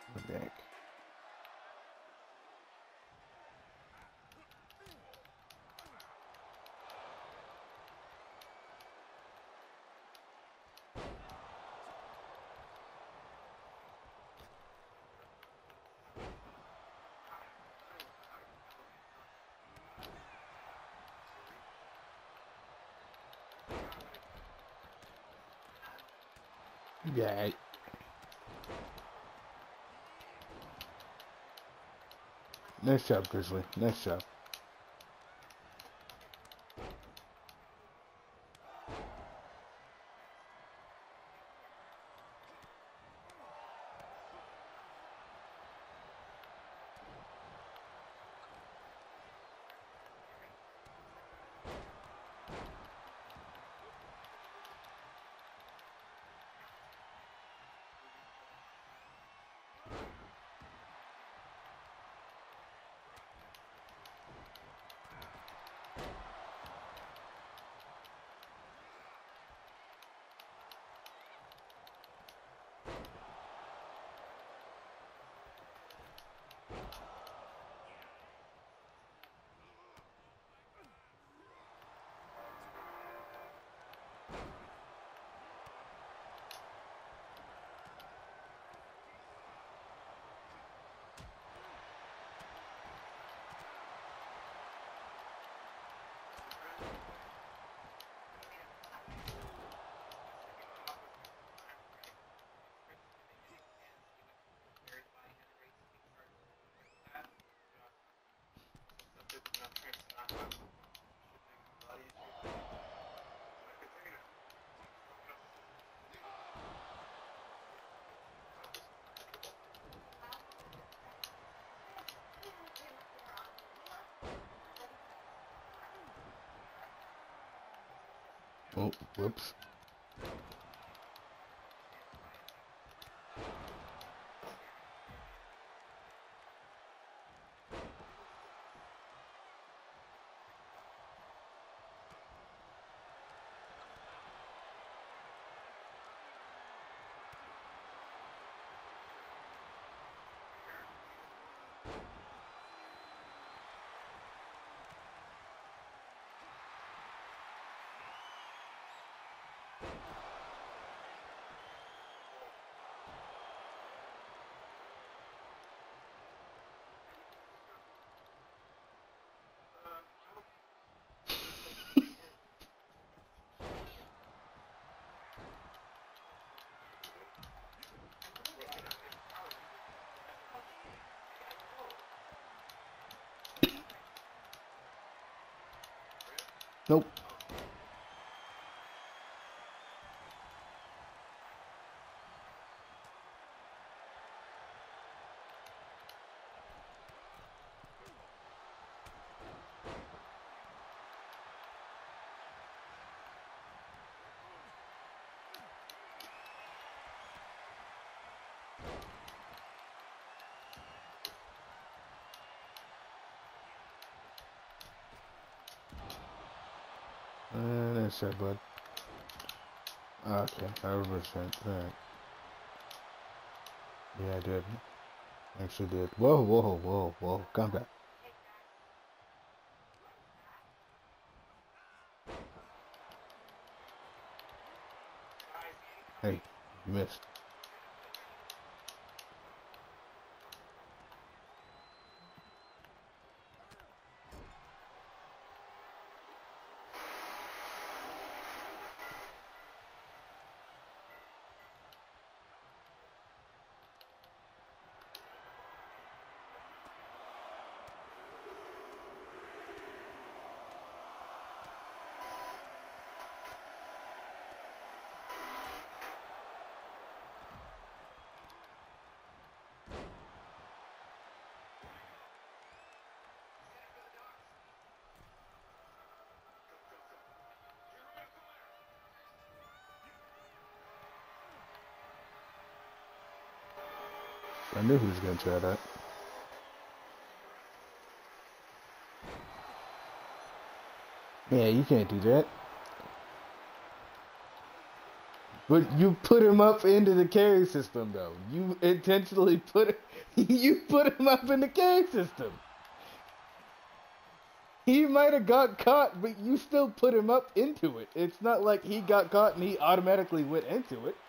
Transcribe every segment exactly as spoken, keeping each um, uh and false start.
What the heck? Yeah. Nice job, Grizzly. Nice job. Oh, whoops. Nope. Uh, that's it, bud. Okay, I reversed that. Alright. Yeah, I did. Actually did. Whoa, whoa, whoa, whoa. Calm down. Hey, you missed. I knew he was going to try that. Yeah, you can't do that. But you put him up into the carry system, though. You intentionally put you put him up in the carry system. He might have got caught, but you still put him up into it. It's not like he got caught and he automatically went into it.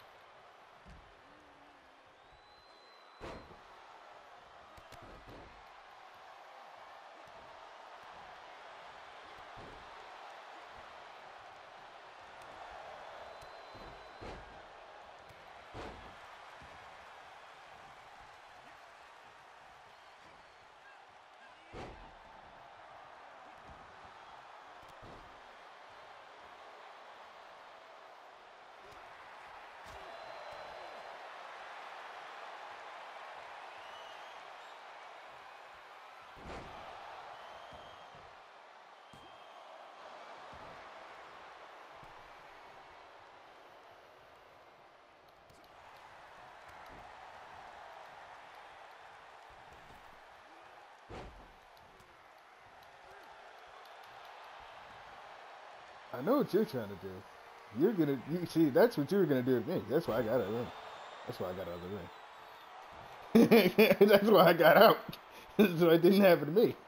I know what you're trying to do. You're gonna, you see, that's what you were gonna do to me. That's why I got out of the ring. That's why I got out of the ring. That's why I got out. So it didn't happen to me.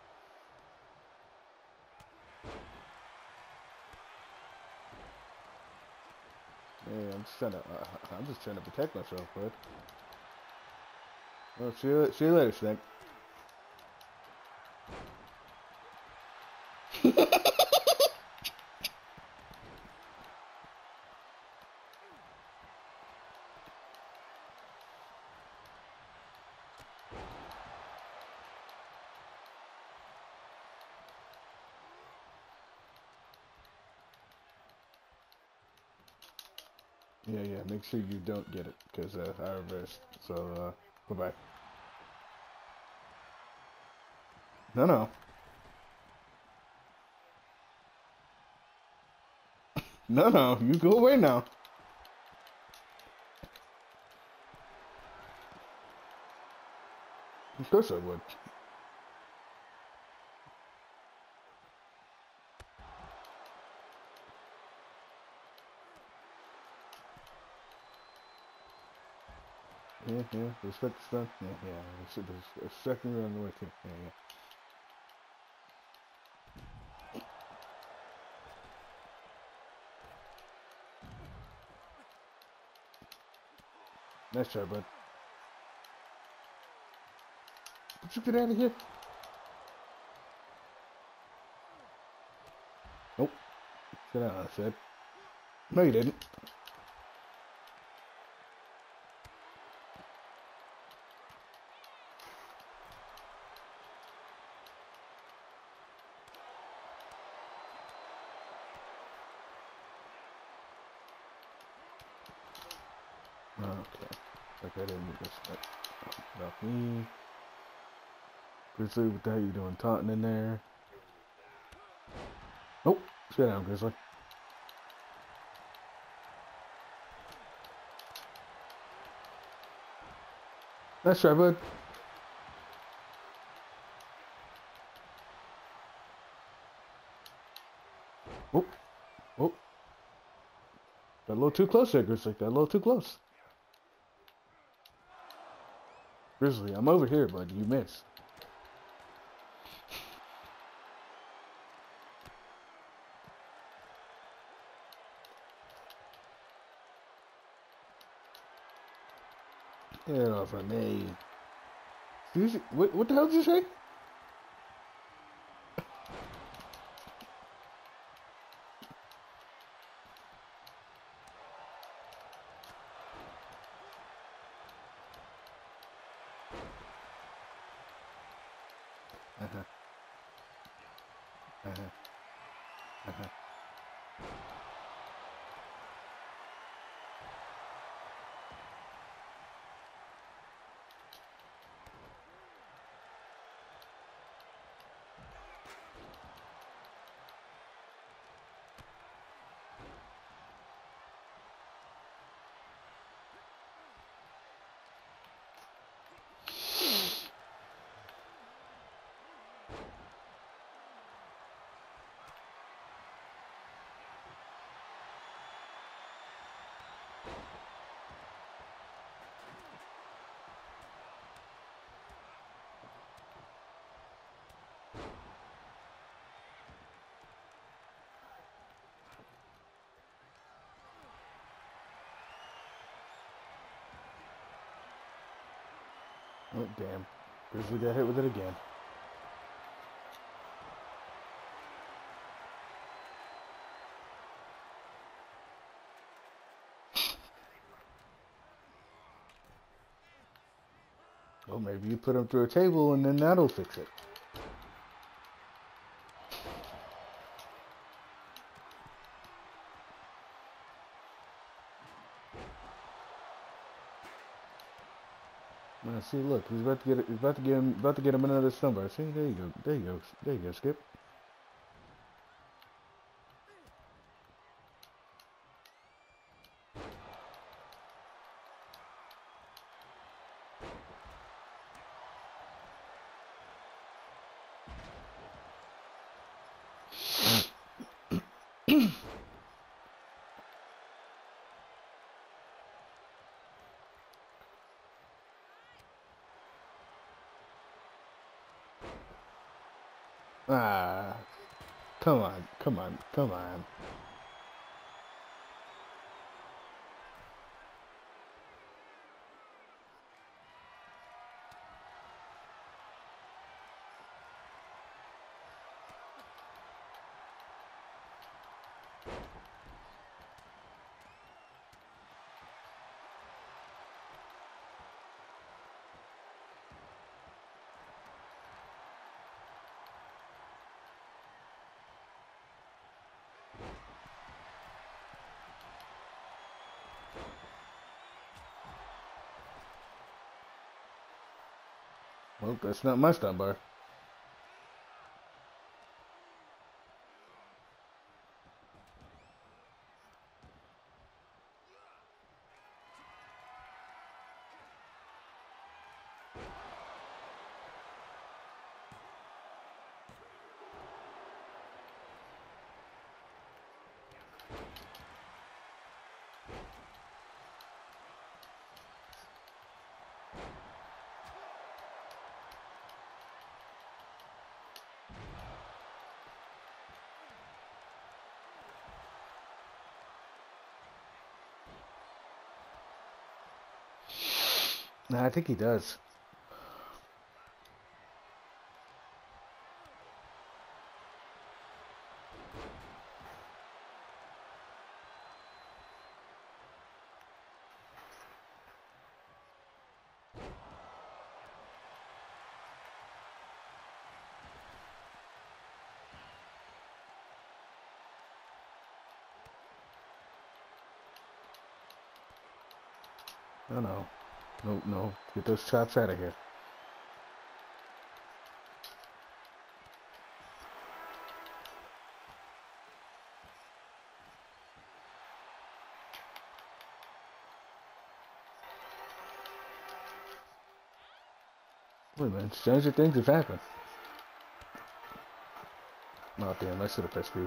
Hey, I'm just trying to, uh, I'm just trying to protect myself, bud. Well, see you, see you later, Snake. Yeah, yeah, make sure you don't get it, because uh, I reversed. So, uh, bye-bye. No, no. No, no, you go away now. Of course I would. Yeah, yeah, respect the stuff. Yeah, yeah, respect me on the way too. Yeah, yeah. Nice try, bud. Would you get out of here? Nope. Get out, I said. No, you didn't. Okay. Like I didn't respect about me. Grizzly, what the hell you doing taunting in there? Nope. Sit down, Grizzly. Nice try, bud. Oh. Oh. Got a little too close there, Grizzly. Got a little too close. Grizzly, I'm over here, bud. You missed. Get it off of me. Excuse me? What, what the hell did you say? Uh-huh. Uh-huh. Uh-huh. Oh, damn. Grizzly got hit with it again. Well, maybe you put him through a table and then that'll fix it. Now, see, look, he's about to get, he's about to get him, about to get him another stumper. See, there you go, there you go, there you go, Skip. Ah, come on, come on, come on. Well, that's not my stunt bar. Nah, I think he does. No, no. No, no. Get those chops out of here. Wait, man. Stranger things have happened. Oh, damn. I should have pressed you.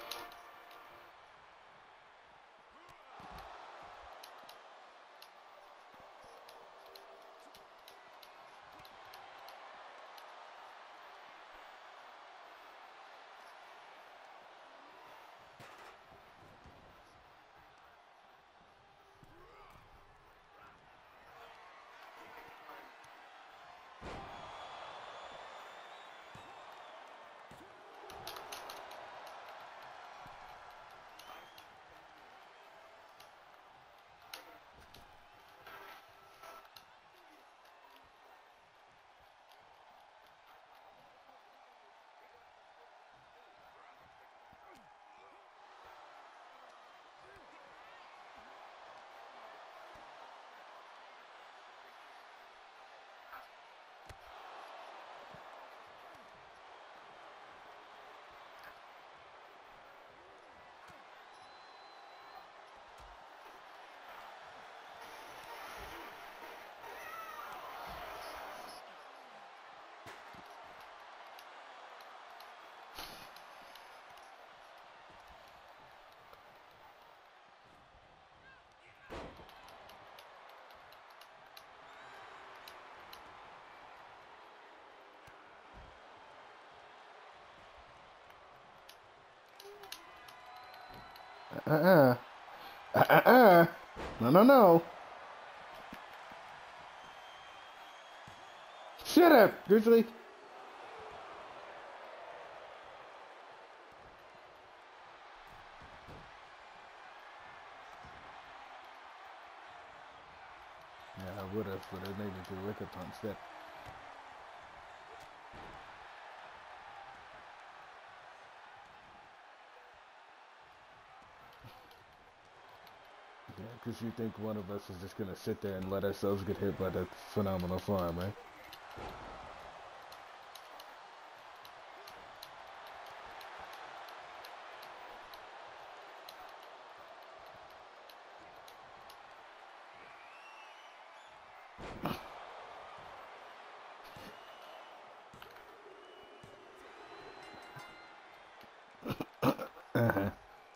Uh-uh. Uh-uh. No, no, no. Shut up, Grizzly. Yeah, I would have, but I needed to wicket punch that. Yeah, because you think one of us is just going to sit there and let ourselves get hit by that phenomenal farm, right? Uh-huh.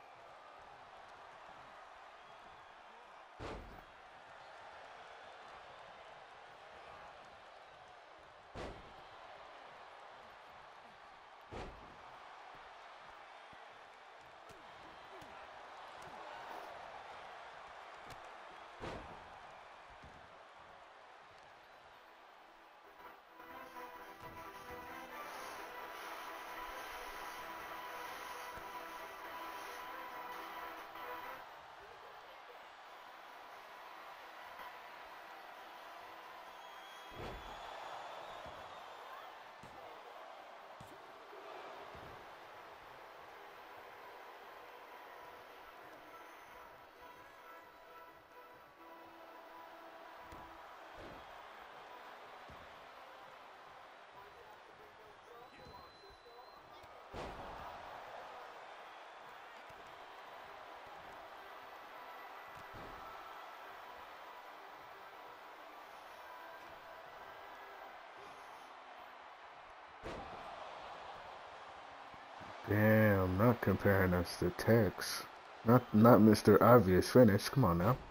Damn, not comparing us to Tex. Not not Mister Obvious Finish. Come on now.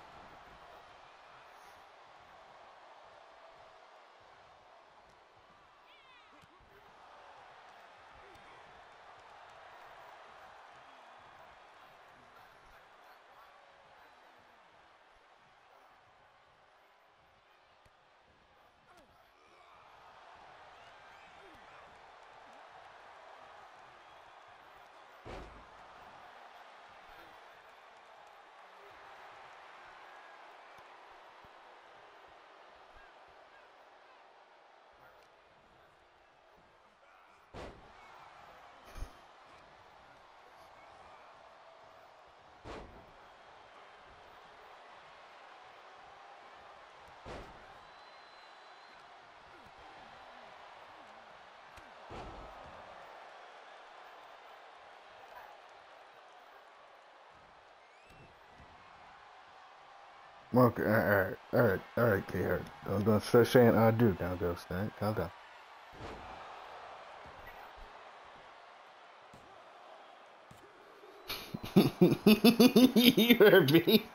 Okay, alright, alright, alright, K-Hart. I'm gonna start saying I do now, Ghost. Alright, calm down. You heard me.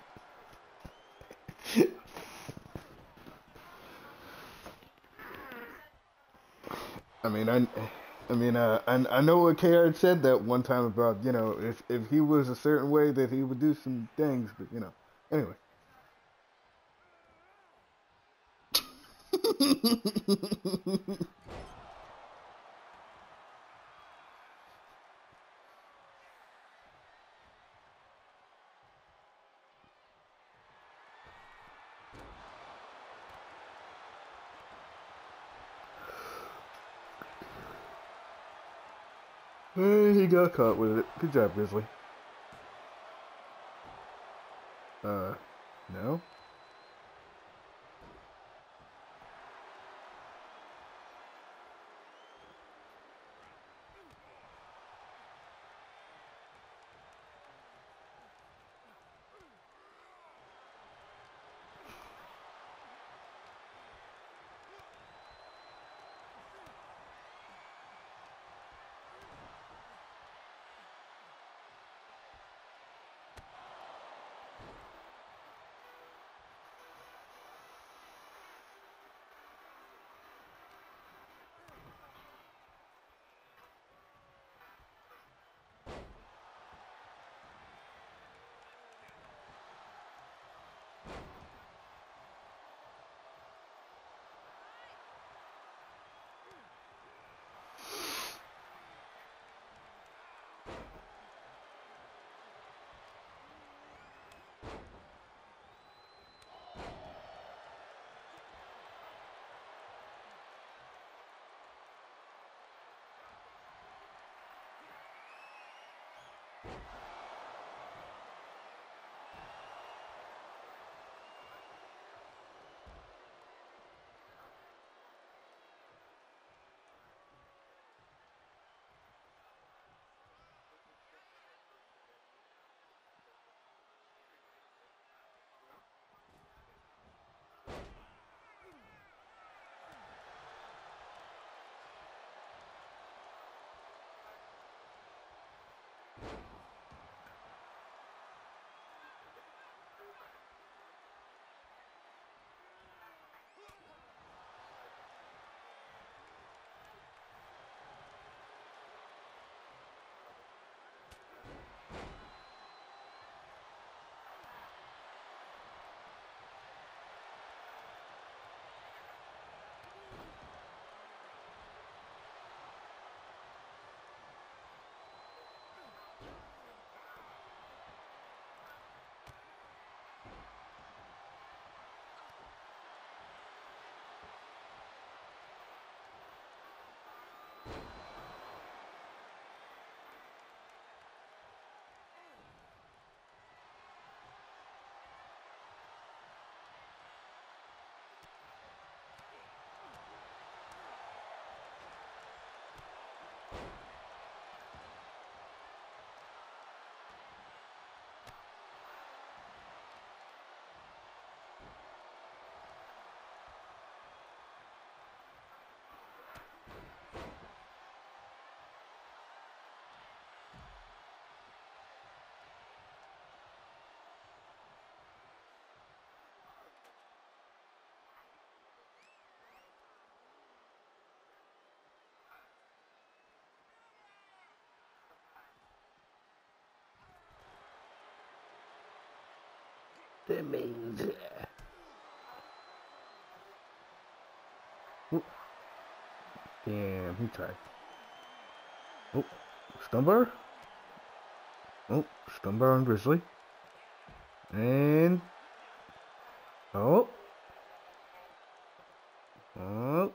I mean, I, I mean, uh, I, I know what K R said that one time about, you know, if if he was a certain way that he would do some things, but you know, anyway. Hey, he got caught with it. Good job, Grizzly. Uh, no. That means. Oop. Damn, he tried. Oh, Stumbar. Oh, Stumbar on Grizzly. And. Oh. Oh.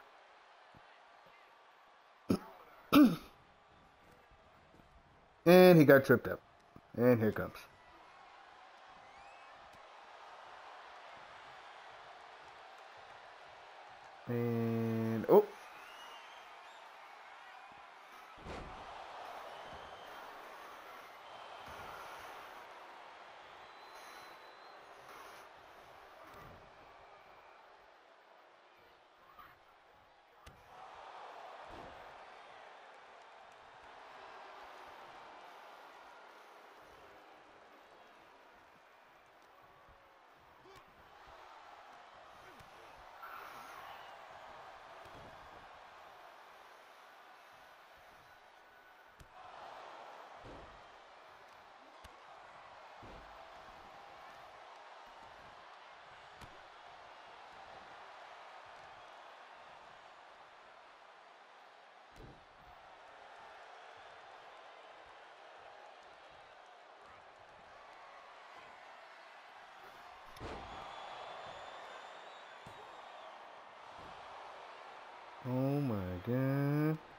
And he got tripped up. And here comes. And oh. Oh my god.